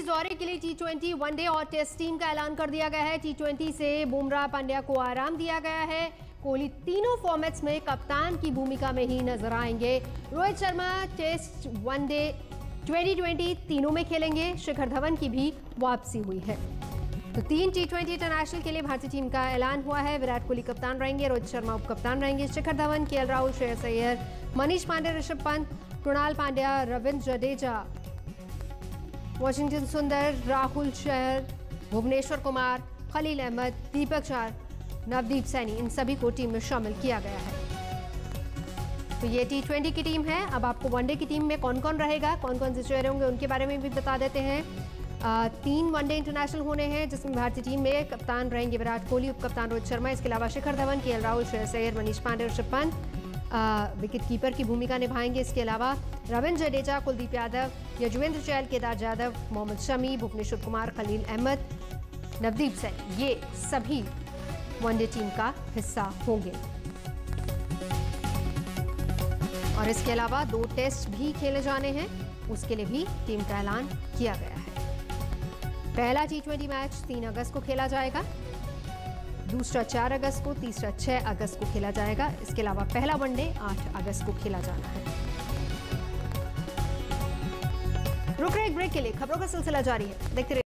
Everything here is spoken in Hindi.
दौरे के लिए टी20 वनडे और टेस्ट टीम का ऐलान कर दिया गया है। टी20 से बुमराह, पंड्या को आराम दिया गया है। कोहली तीनों फॉर्मेट्स में कप्तान की भूमिका में ही नजर आएंगे। रोहित शर्मा टेस्ट, वनडे, 2020 तीनों में खेलेंगे। शिखर धवन की भी वापसी हुई है। तो 3 टी20 इंटरनेशनल के लिए भारतीय टीम का ऐलान हुआ है। विराट कोहली कप्तान रहेंगे, रोहित शर्मा उप कप्तान रहेंगे, शिखर धवन, केएल राहुल, श्रेयस अय्यर, मनीष पांडे, ऋषभ पंत, कृणाल पांड्या, रविंद्र जडेजा, वॉशिंगटन सुंदर, राहुल चहर, भुवनेश्वर कुमार, खलील अहमद, दीपक चार, नवदीप सैनी, इन सभी को टीम में शामिल किया गया है। तो ये टी20 की टीम है। अब आपको वनडे की टीम में कौन कौन रहेगा, कौन कौन से चेहरे होंगे, उनके बारे में भी बता देते हैं। 3 वनडे इंटरनेशनल होने हैं, जिसमें भारतीय टीम में कप्तान रहेंगे विराट कोहली, उप कप्तान रोहित शर्मा, इसके अलावा Shikhar Dhawan, K L Rahul, Shreyas Iyer, Manish Pandey, Rishabh Pant wicket keeper की भूमिका निभाएंगे। इसके अलावा रविंद्र जडेजा, कुलदीप यादव, यजुवेंद्र चहल, केदार जाधव, मोहम्मद शमी, भुवनेश्वर कुमार, खलील अहमद, नवदीप सैनी, ये सभी वनडे टीम का हिस्सा होंगे। और इसके अलावा 2 टेस्ट भी खेले जाने हैं, उसके लिए भी टीम का ऐलान किया गया है। पहला टी20 मैच 3 अगस्त को खेला जाएगा, दूसरा 4 अगस्त को, तीसरा 6 अगस्त को खेला जाएगा। इसके अलावा पहला वनडे 8 अगस्त को खेला जाना है। रुक रहे एक ब्रेक के लिए, खबरों का सिलसिला जारी है, देखते रहिए।